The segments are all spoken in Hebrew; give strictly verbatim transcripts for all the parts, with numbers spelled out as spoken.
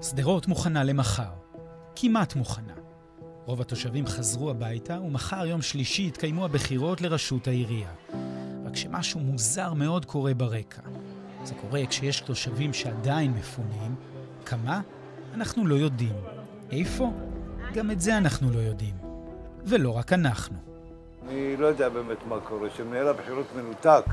שדרות מוכנה למחר. כמעט מוכנה. רוב התושבים חזרו הביתה, ומחר יום שלישי יתקיימו הבחירות לראשות העירייה. רק שמשהו מוזר מאוד קורה ברקע. זה קורה כשיש תושבים שעדיין מפונים. כמה? אנחנו לא יודעים. איפה? גם את זה אנחנו לא יודעים. ולא רק אנחנו. אני לא יודע באמת מה קורה, שמנהל הבחירות מנותק.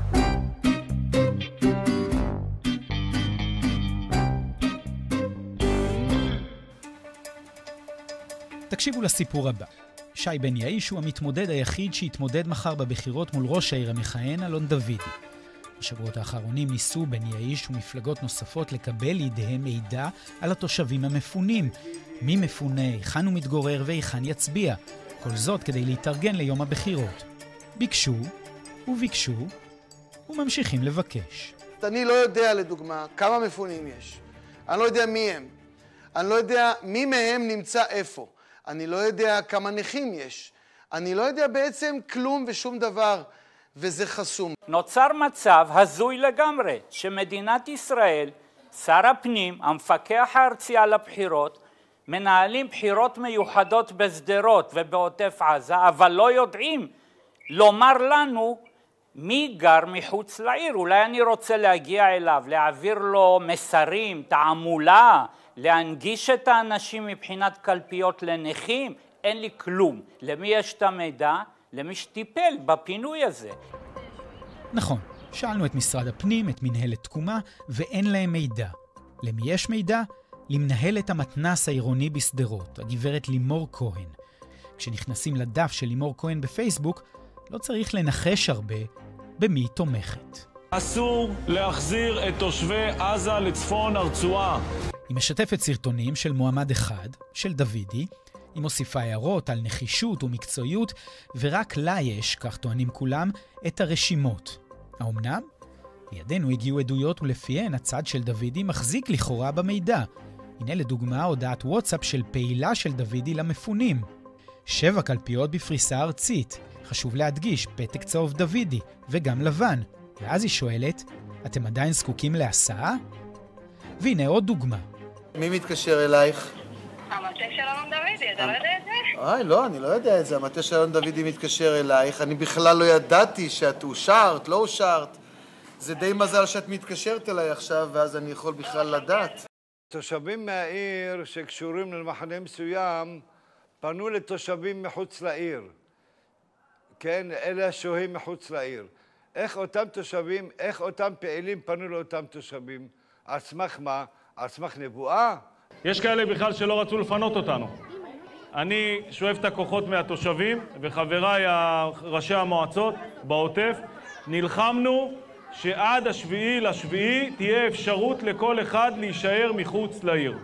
תקשיבו לסיפור הבא. שי בן יאיש הוא המתמודד היחיד שהתמודד מחר בבחירות מול ראש העיר המכהן אלון דוידי. בשבועות האחרונים ניסו בן יאיש ומפלגות נוספות לקבל לידיהם מידע על התושבים המפונים. מי מפונה, היכן הוא מתגורר והיכן יצביע. כל זאת כדי להתארגן ליום הבחירות. ביקשו וביקשו וממשיכים לבקש. אני לא יודע לדוגמה כמה מפונים יש. אני לא יודע מי הם. אני לא יודע מי מהם נמצא איפה. אני לא יודע כמה נכים יש. אני לא יודע בעצם כלום ושום דבר, וזה חסום. נוצר מצב הזוי לגמרי, שמדינת ישראל, שר הפנים, המפקח הארצי על הבחירות, מנהלים בחירות מיוחדות בשדרות ובעוטף עזה, אבל לא יודעים לומר לנו מי גר מחוץ לעיר. אולי אני רוצה להגיע אליו, להעביר לו מסרים, תעמולה, להנגיש את האנשים מבחינת קלפיות לנכים. אין לי כלום. למי יש את המידע? למי שטיפל בפינוי הזה. נכון, שאלנו את משרד הפנים, את מנהלת תקומה, ואין להם מידע. למי יש מידע? למנהלת המתנ"ס העירוני בשדרות, הגברת לימור כהן. כשנכנסים לדף של לימור כהן בפייסבוק, לא צריך לנחש הרבה במי היא תומכת. אסור להחזיר את תושבי עזה לצפון הרצועה. היא משתפת סרטונים של מועמד אחד, של דוידי. היא מוסיפה הערות על נחישות ומקצועיות, ורק לה יש, כך טוענים כולם, את הרשימות. האמנם? לידינו הגיעו עדויות ולפיהן הצד של דוידי מחזיק לכאורה במידע. הנה לדוגמה הודעת וואטסאפ של פעילה של דוידי למפונים. שבע קלפיות בפריסה ארצית. חשוב להדגיש, פתק צהוב דוידי, וגם לבן. ואז היא שואלת, אתם עדיין זקוקים להסעה? והנה עוד דוגמה. מי מתקשר אלייך? המטה של אלון דוידי, אתה לא יודע את זה? אוי, לא, אני לא יודע את זה. המטה של אלון דוידי מתקשר אלייך. אני בכלל לא ידעתי שאת אושרת, לא אושרת. זה די מזל שאת מתקשרת אליי עכשיו, ואז אני יכול בכלל לדעת. תושבים מהעיר שקשורים למחנה מסוים פנו לתושבים מחוץ לעיר. כן, אלה השוהים מחוץ לעיר. איך אותם תושבים, איך אותם פעילים פנו לאותם תושבים? על סמך מה? על סמך נבואה? יש כאלה בכלל שלא רצו לפנות אותנו. אני שואב את הכוחות מהתושבים, וחבריי ראשי המועצות בעוטף, נלחמנו שעד השביעי לשביעי תהיה אפשרות לכל אחד להישאר מחוץ לעיר.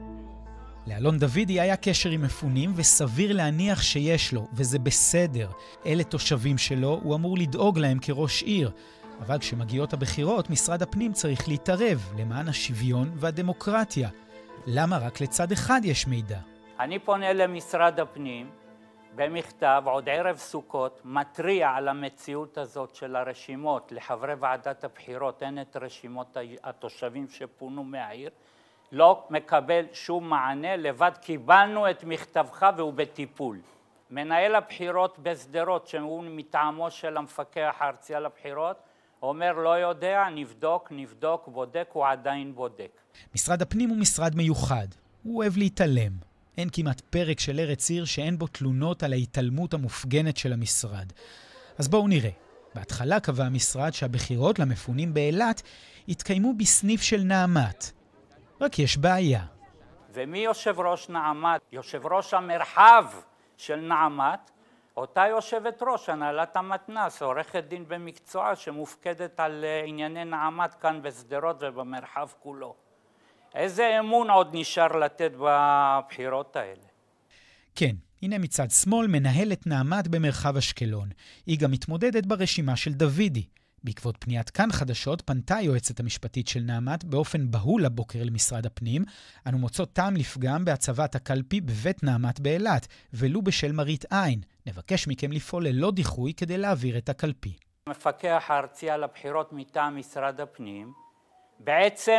לאלון דוידי היה קשר עם מפונים, וסביר להניח שיש לו, וזה בסדר. אלה תושבים שלו, הוא אמור לדאוג להם כראש עיר. אבל כשמגיעות הבחירות, משרד הפנים צריך להתערב למען השוויון והדמוקרטיה. למה רק לצד אחד יש מידע? אני פונה למשרד הפנים במכתב, עוד ערב סוכות, מטריע על המציאות הזאת של הרשימות. לחברי ועדת הבחירות אין את רשימות התושבים שפונו מהעיר. לא מקבל שום מענה, לבד קיבלנו את מכתבך והוא בטיפול. מנהל הבחירות בשדרות, שהוא מטעמו של המפקח הארצי על הבחירות, אומר לא יודע, נבדוק, נבדוק, בודק, הוא עדיין בודק. משרד הפנים הוא משרד מיוחד. הוא אוהב להתעלם. אין כמעט פרק של ארץ עיר שאין בו תלונות על ההתעלמות המופגנת של המשרד. אז בואו נראה. בהתחלה קבע המשרד שהבחירות למפונים באילת התקיימו בסניף של נעמת. רק יש בעיה. ומי יושב ראש נעמת? יושב ראש המרחב של נעמת, אותה יושבת ראש הנהלת המתנ"ס, עורכת דין במקצועה שמופקדת על ענייני נעמת כאן בשדרות ובמרחב כולו. איזה אמון עוד נשאר לתת בבחירות האלה? כן, הנה מצד שמאל מנהלת נעמת במרחב אשקלון. היא גם מתמודדת ברשימה של דוידי. בעקבות פניית כאן חדשות פנתה היועצת המשפטית של נעמת באופן בהול הבוקר למשרד הפנים. אנו מוצאות טעם לפגם בהצבת הקלפי בבית נעמת באילת, ולו בשל מרית עין. נבקש מכם לפעול ללא דיחוי כדי להעביר את הקלפי. המפקח הארצי על הבחירות מטעם משרד הפנים בעצם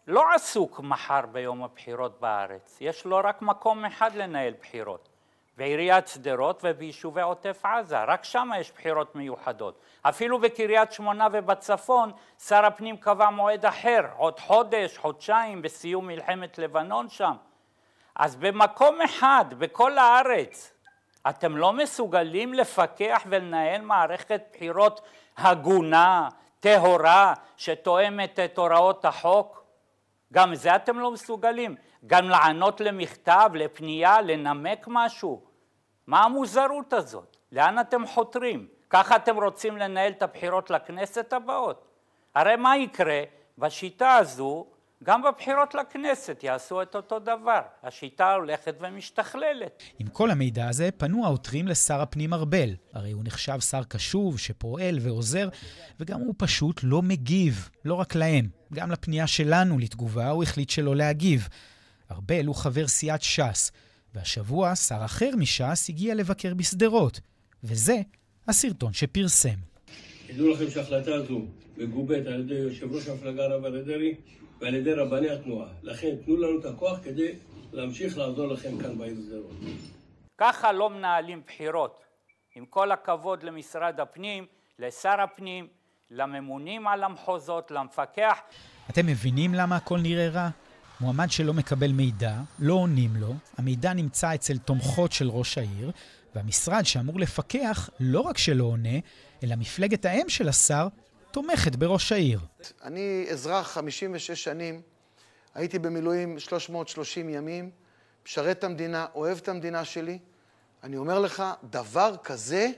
לא עסוק מחר ביום הבחירות בארץ. יש לו רק מקום אחד לנהל בחירות. בעיריית שדרות וביישובי עוטף עזה. רק שם יש בחירות מיוחדות. אפילו בקריית שמונה ובצפון, שר הפנים קבע מועד אחר, עוד חודש, חודשיים, בסיום מלחמת לבנון שם. אז במקום אחד, בכל הארץ, אתם לא מסוגלים לפקח ולנהל מערכת בחירות הגונה, טהורה, שתואמת את הוראות החוק? גם זה אתם לא מסוגלים. גם לענות למכתב, לפנייה, לנמק משהו. מה המוזרות הזאת? לאן אתם חותרים? ככה אתם רוצים לנהל את הבחירות לכנסת הבאות? הרי מה יקרה? בשיטה הזו, גם בבחירות לכנסת יעשו את אותו דבר. השיטה הולכת ומשתכללת. עם כל המידע הזה פנו העותרים לשר הפנים ארבל. הרי הוא נחשב שר קשוב שפועל ועוזר, וגם הוא פשוט לא מגיב, לא רק להם. גם לפנייה שלנו לתגובה הוא החליט שלא להגיב. ארבל הוא חבר סיעת ש"ס, והשבוע שר אחר מש"ס הגיע לבקר בסדרות. וזה הסרטון שפרסם. ידעו לכם שההחלטה הזו מגובית על ידי יושב ראש המפלגה הרב אריה דרעי ועל ידי רבני התנועה. לכן תנו לנו את הכוח כדי להמשיך לעזור לכם כאן בעיר שדרות. ככה לא מנהלים בחירות. עם כל הכבוד למשרד הפנים, לשר הפנים, לממונים על המחוזות, למפקח. אתם מבינים למה הכל נראה רע? מועמד שלא מקבל מידע, לא עונים לו, המידע נמצא אצל תומכות של ראש העיר, והמשרד שאמור לפקח לא רק שלא עונה, אלא מפלגת האם של השר תומכת בראש העיר. אני אזרח חמישים ושש שנים, הייתי במילואים שלוש מאות ושלושים ימים, משרת את המדינה, אוהב את המדינה שלי. אני אומר לך, דבר כזה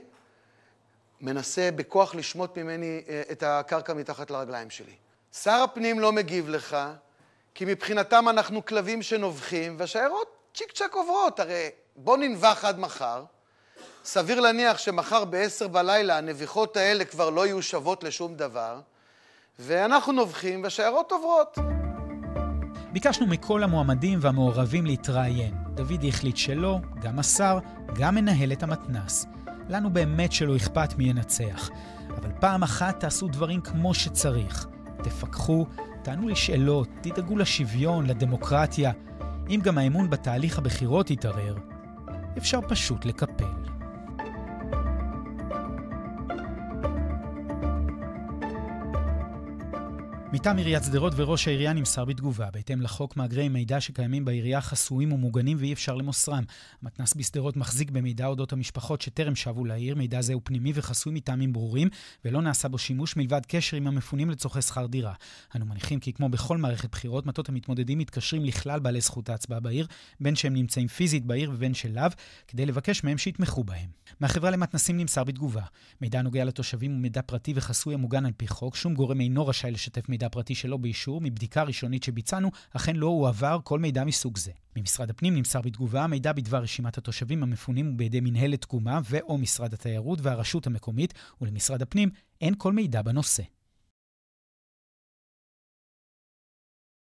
מנסה בכוח לשמוט ממני את הקרקע מתחת לרגליים שלי. שר הפנים לא מגיב לך, כי מבחינתם אנחנו כלבים שנובחים, והשיירות צ'יק צ'ק עוברות. הרי בוא ננבח עד מחר. סביר להניח שמחר בעשר בלילה הנביחות האלה כבר לא יהיו שוות לשום דבר, ואנחנו נובחים והשיירות עוברות. ביקשנו מכל המועמדים והמעורבים להתראיין. דוד החליט שלא, גם השר, גם מנהלת המתנ"ס. לנו באמת שלא אכפת מי ינצח. אבל פעם אחת תעשו דברים כמו שצריך. תפקחו, תענו לשאלות, תדאגו לשוויון, לדמוקרטיה. אם גם האמון בתהליך הבחירות יתערער, אפשר פשוט לקפל. מטעם עיריית שדרות וראש העירייה נמסר בתגובה. בהתאם לחוק, מאגרי מידע שקיימים בעירייה חסויים ומוגנים ואי אפשר למוסרם. המתנ"ס בשדרות מחזיק במידע אודות המשפחות שטרם שבו לעיר. מידע זה הוא פנימי וחסוי מטעמים ברורים, ולא נעשה בו שימוש מלבד קשר עם המפונים לצורכי שכר דירה. אנו מניחים כי כמו בכל מערכת בחירות, מטות המתמודדים מתקשרים לכלל בעלי זכות ההצבעה בעיר, בין שהם נמצאים פיזית בעיר ובין שלאו, כדי לבקש מהם שיתמכו בהם. מהחברה למתנ"סים נמסר בתגובה. מידע נוגע לתושבים ומידע פרטי וחסוי המוגן על פי חוק. שום גורם אינו רשאי לשתף מידע פרטי שלא באישור. מבדיקה ראשונית שביצענו, אכן לא הועבר כל מידע מסוג זה. ממשרד הפנים נמסר בתגובה, מידע בדבר רשימת התושבים המפונים הוא בידי מנהלת תקומה ו/או משרד התיירות והרשות המקומית, ולמשרד הפנים אין כל מידע בנושא.